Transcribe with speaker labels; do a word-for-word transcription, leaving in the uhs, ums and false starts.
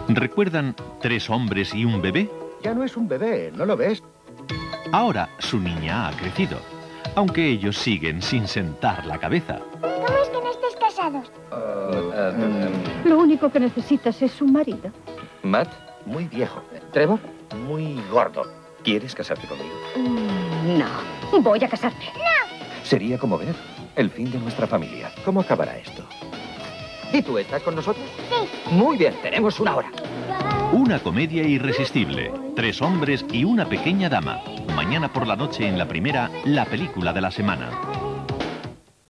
Speaker 1: ¿Recuerdan Tres hombres y un bebé?
Speaker 2: Ya no es un bebé, ¿no lo ves?
Speaker 1: Ahora su niña ha crecido, aunque ellos siguen sin sentar la cabeza.
Speaker 3: ¿Cómo es que no estés casados?
Speaker 2: Uh, uh,
Speaker 4: Lo único que necesitas es un marido.
Speaker 5: Matt,
Speaker 2: muy viejo.
Speaker 5: Trevor,
Speaker 2: Muy gordo.
Speaker 5: ¿quieres casarte conmigo?
Speaker 4: Mm, no, voy a casarme.
Speaker 5: Sería como ver el fin de nuestra familia.
Speaker 2: ¿Cómo acabará esto?
Speaker 5: ¿Y tú estás con nosotros?
Speaker 3: Sí.
Speaker 5: Muy bien, tenemos una hora.
Speaker 1: Una comedia irresistible. Tres hombres y una pequeña dama. Mañana por la noche en la primera, la película de la semana.